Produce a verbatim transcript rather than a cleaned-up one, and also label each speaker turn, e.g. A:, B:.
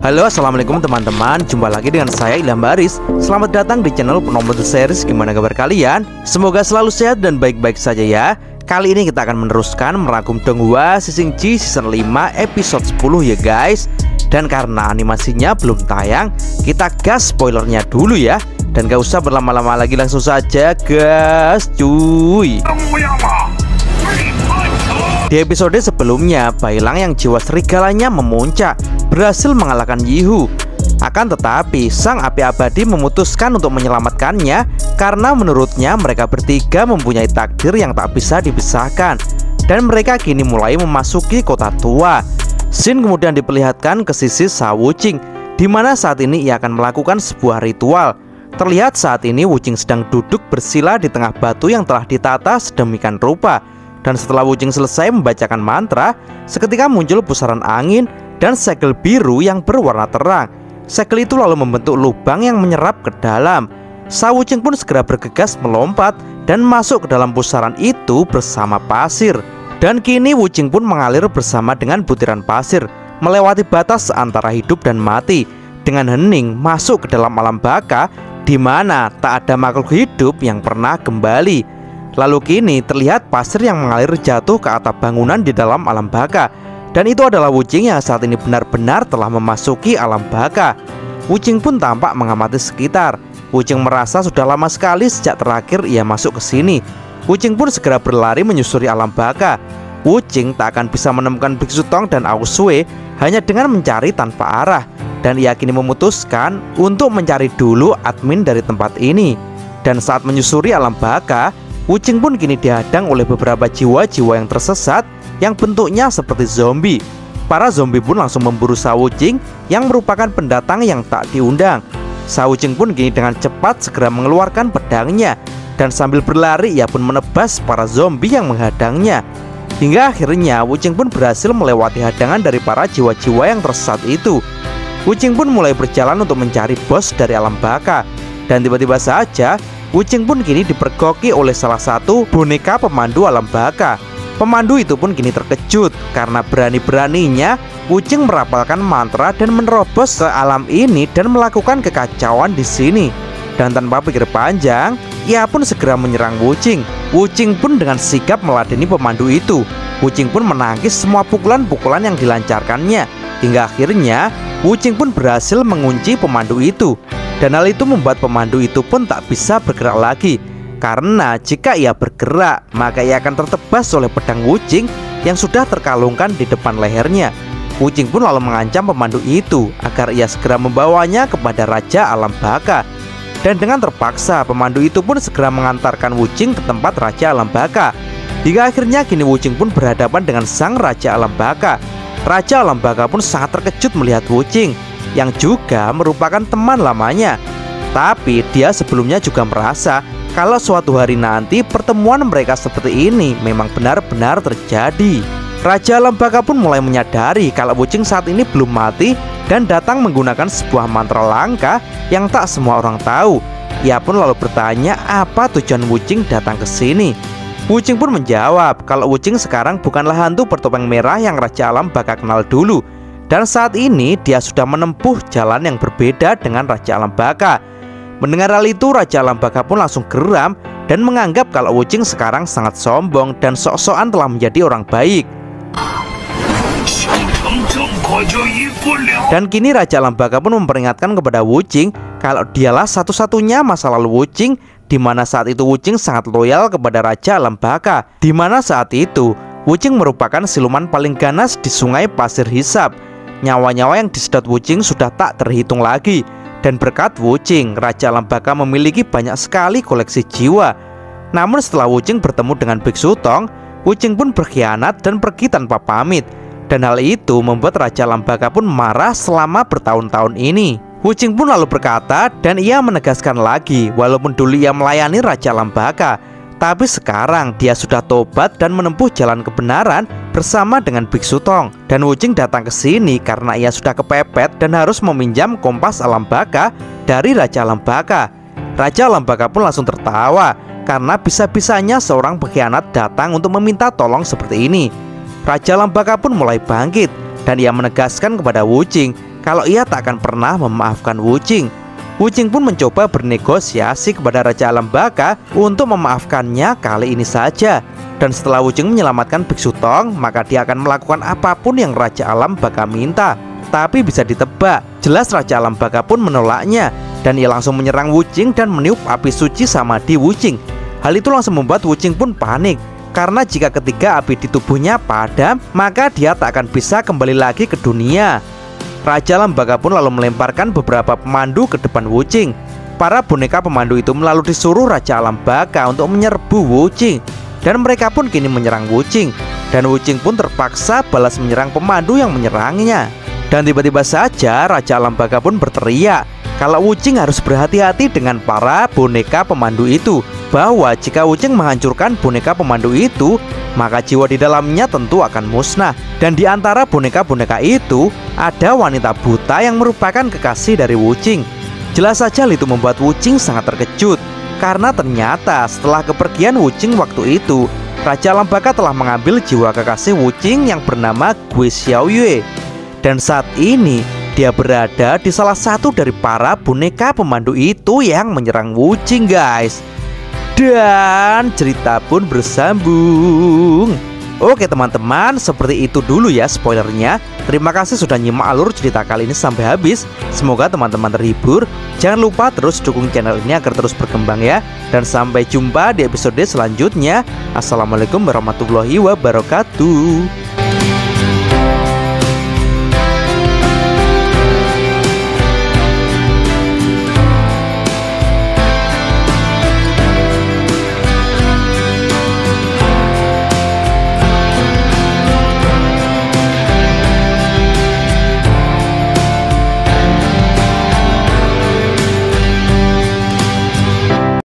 A: Halo, assalamualaikum teman-teman. Jumpa lagi dengan saya Ilham Baris. Selamat datang di channel Penonton Series. Gimana kabar kalian? Semoga selalu sehat dan baik-baik saja ya. Kali ini kita akan meneruskan merangkum Donghua Sising-ji season lima episode sepuluh ya guys. Dan karena animasinya belum tayang, kita gas spoilernya dulu ya. Dan gak usah berlama-lama lagi, langsung saja gas cuy. Di episode sebelumnya, Bailang yang jiwa serigalanya memuncak berhasil mengalahkan Yihu. Akan tetapi, sang api abadi memutuskan untuk menyelamatkannya karena menurutnya mereka bertiga mempunyai takdir yang tak bisa dipisahkan. Dan mereka kini mulai memasuki kota tua. Shin kemudian diperlihatkan ke sisi Sha Wuqing, di mana saat ini ia akan melakukan sebuah ritual. Terlihat saat ini Wuqing sedang duduk bersila di tengah batu yang telah ditata sedemikian rupa. Dan setelah Wuqing selesai membacakan mantra, seketika muncul pusaran angin dan segel biru yang berwarna terang. Segel itu lalu membentuk lubang yang menyerap ke dalam. Sha Wuqing pun segera bergegas melompat dan masuk ke dalam pusaran itu bersama pasir. Dan kini Wuqing pun mengalir bersama dengan butiran pasir, melewati batas antara hidup dan mati, dengan hening masuk ke dalam alam baka, di mana tak ada makhluk hidup yang pernah kembali. Lalu kini terlihat pasir yang mengalir jatuh ke atap bangunan di dalam alam baka. Dan itu adalah Wuqing yang saat ini benar-benar telah memasuki alam baka. Wuqing pun tampak mengamati sekitar. Wuqing merasa sudah lama sekali sejak terakhir ia masuk ke sini. Wuqing pun segera berlari menyusuri alam baka. Wuqing tak akan bisa menemukan Biksu Tong dan Ao Sui hanya dengan mencari tanpa arah. Dan ia kini memutuskan untuk mencari dulu admin dari tempat ini. Dan saat menyusuri alam baka, Wuqing pun kini dihadang oleh beberapa jiwa-jiwa yang tersesat yang bentuknya seperti zombie. Para zombie pun langsung memburu Sha Wuqing yang merupakan pendatang yang tak diundang. Sha Wuqing pun kini dengan cepat segera mengeluarkan pedangnya, dan sambil berlari ia pun menebas para zombie yang menghadangnya. Hingga akhirnya Wuqing pun berhasil melewati hadangan dari para jiwa-jiwa yang tersesat itu. Wuqing pun mulai berjalan untuk mencari bos dari alam baka. Dan tiba-tiba saja Wuqing pun kini dipergoki oleh salah satu boneka pemandu alam baka. Pemandu itu pun kini terkejut karena berani-beraninya Wuqing merapalkan mantra dan menerobos ke alam ini dan melakukan kekacauan di sini. Dan tanpa pikir panjang, ia pun segera menyerang Wuqing. Wuqing pun dengan sigap meladeni pemandu itu. Wuqing pun menangkis semua pukulan-pukulan yang dilancarkannya. Hingga akhirnya Wuqing pun berhasil mengunci pemandu itu. Dan hal itu membuat pemandu itu pun tak bisa bergerak lagi. Karena jika ia bergerak, maka ia akan tertebas oleh pedang Wuqing yang sudah terkalungkan di depan lehernya. Wuqing pun lalu mengancam pemandu itu agar ia segera membawanya kepada Raja Alam Baka. Dan dengan terpaksa, pemandu itu pun segera mengantarkan Wuqing ke tempat Raja Alam Baka. Hingga akhirnya kini Wuqing pun berhadapan dengan sang Raja Alam Baka. Raja Alam Baka pun sangat terkejut melihat Wuqing, yang juga merupakan teman lamanya. Tapi dia sebelumnya juga merasa kalau suatu hari nanti pertemuan mereka seperti ini memang benar-benar terjadi. Raja Alam Baka pun mulai menyadari kalau Wuqing saat ini belum mati dan datang menggunakan sebuah mantra langka yang tak semua orang tahu. Ia pun lalu bertanya apa tujuan Wuqing datang ke sini. Wuqing pun menjawab kalau Wuqing sekarang bukanlah hantu bertopeng merah yang Raja Alam Baka kenal dulu. Dan saat ini dia sudah menempuh jalan yang berbeda dengan Raja Alam Baka. Mendengar hal itu, Raja Alam Baka pun langsung geram dan menganggap kalau Wuqing sekarang sangat sombong dan sok-sokan telah menjadi orang baik. Dan kini Raja Alam Baka pun memperingatkan kepada Wuqing kalau dialah satu-satunya masa lalu Wuqing, di mana saat itu Wuqing sangat loyal kepada Raja Alam Baka. Di mana saat itu Wuqing merupakan siluman paling ganas di sungai pasir hisap. Nyawa-nyawa yang disedot Wuqing sudah tak terhitung lagi. Dan berkat Wuqing, Raja Alam Baka memiliki banyak sekali koleksi jiwa. Namun setelah Wuqing bertemu dengan Biksu Tong, Wuqing pun berkhianat dan pergi tanpa pamit. Dan hal itu membuat Raja Alam Baka pun marah selama bertahun-tahun ini. Wuqing pun lalu berkata dan ia menegaskan lagi, walaupun dulu ia melayani Raja Alam Baka, tapi sekarang dia sudah tobat dan menempuh jalan kebenaran bersama dengan Biksu Tong. Dan Wuqing datang ke sini karena ia sudah kepepet dan harus meminjam kompas alam baka dari Raja Alam Baka. Raja Alam Baka pun langsung tertawa karena bisa-bisanya seorang pengkhianat datang untuk meminta tolong seperti ini. Raja Alam Baka pun mulai bangkit dan ia menegaskan kepada Wuqing kalau ia tak akan pernah memaafkan Wuching. Wuching pun mencoba bernegosiasi kepada Raja Alam Baka untuk memaafkannya kali ini saja. Dan setelah Wuching menyelamatkan Biksu Tong, maka dia akan melakukan apapun yang Raja Alam Baka minta. Tapi bisa ditebak, jelas Raja Alam Baka pun menolaknya. Dan ia langsung menyerang Wuching dan meniup api suci samadhi Wuching. Hal itu langsung membuat Wuching pun panik, karena jika ketiga api di tubuhnya padam, maka dia tak akan bisa kembali lagi ke dunia. Raja Alam Baka pun lalu melemparkan beberapa pemandu ke depan Wuching. Para boneka pemandu itu lalu disuruh Raja Alam Baka untuk menyerbu Wuching. Dan mereka pun kini menyerang Wuching. Dan Wuching pun terpaksa balas menyerang pemandu yang menyerangnya. Dan tiba-tiba saja Raja Alam Baka pun berteriak kalau Wuching harus berhati-hati dengan para boneka pemandu itu, bahwa jika Wuching menghancurkan boneka pemandu itu, maka jiwa di dalamnya tentu akan musnah. Dan di antara boneka-boneka itu ada wanita buta yang merupakan kekasih dari Wuching. Jelas saja hal itu membuat Wuching sangat terkejut, karena ternyata setelah kepergian Wuching waktu itu, Raja Alam Baka telah mengambil jiwa kekasih Wuching yang bernama Gui Xiaoyue. Dan saat ini dia berada di salah satu dari para boneka pemandu itu yang menyerang Wuching, guys. Dan cerita pun bersambung. Oke teman-teman, seperti itu dulu ya spoilernya. Terima kasih sudah nyimak alur cerita kali ini sampai habis. Semoga teman-teman terhibur. Jangan lupa terus dukung channel ini agar terus berkembang ya. Dan sampai jumpa di episode selanjutnya. Assalamualaikum warahmatullahi wabarakatuh.